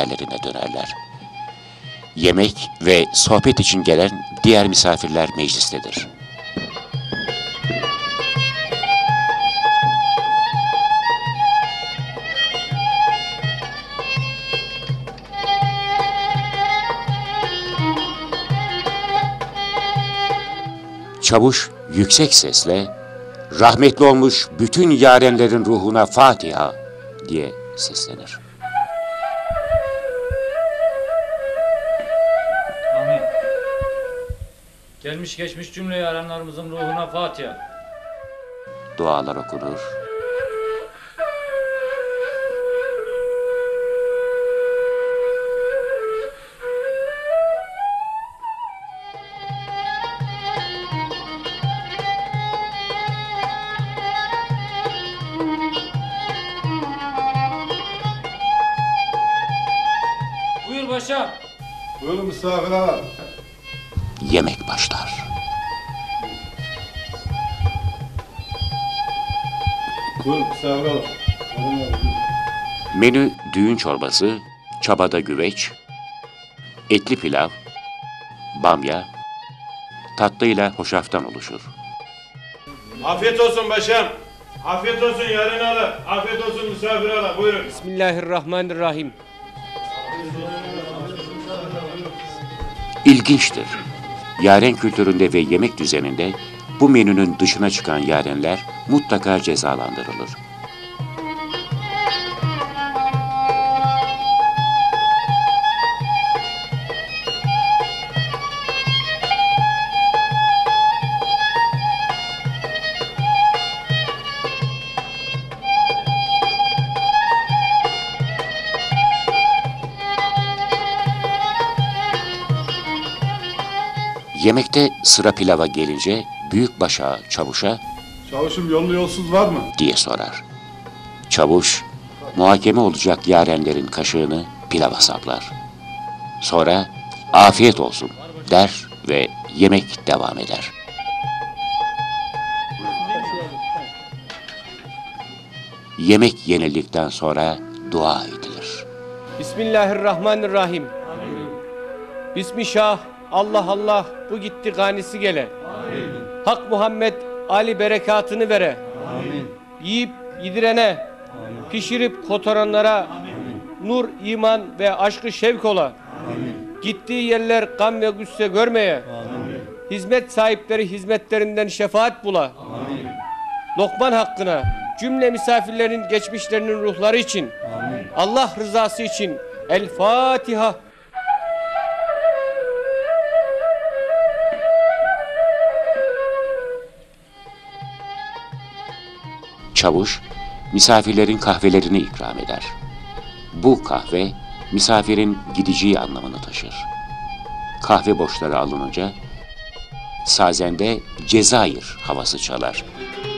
yerlerine dönerler. Yemek ve sohbet için gelen diğer misafirler meclistedir. Çavuş yüksek sesle, rahmetli olmuş bütün yarenlerin ruhuna Fatiha diye seslenir. Amin. Gelmiş geçmiş cümle yarenlerimizin ruhuna Fatiha. Dualar okunur. Buyur paşam. Buyurun misafir ağa. Yemek başlar. Buyurun misafir ağa. Menü düğün çorbası, çabada güveç, etli pilav, bamya, tatlıyla hoşaftan oluşur. Afiyet olsun paşam. Afiyet olsun yarın ala. Afiyet olsun misafir ala. Buyurun. Bismillahirrahmanirrahim. İlginçtir. Yaren kültüründe ve yemek düzeninde bu menünün dışına çıkan yarenler mutlaka cezalandırılır. Yemekte sıra pilava gelince büyükbaş ağa çavuşa Çavuşum yollu yolsuz var mı? diye sorar. Çavuş, muhakeme olacak yarenlerin kaşığını pilava saplar. Sonra afiyet olsun der ve yemek devam eder. Yemek yenildikten sonra dua edilir. Bismillahirrahmanirrahim. Bismillah, Allah Allah, bu gitti ganisi gele. Hak Muhammed Ali berekatını vere. Yiyip yedirene, pişirip kotaranlara nur, iman ve aşkı şevk ola. Gittiği yerler gam ve güsse görmeye. Hizmet sahipleri hizmetlerinden şefaat bula. Lokman hakkına cümle misafirlerin geçmişlerinin ruhları için, Allah rızası için El Fatiha. Çavuş, misafirlerin kahvelerini ikram eder. Bu kahve, misafirin gideceği anlamını taşır. Kahve boşları alınınca, sazende Cezayir havası çalar.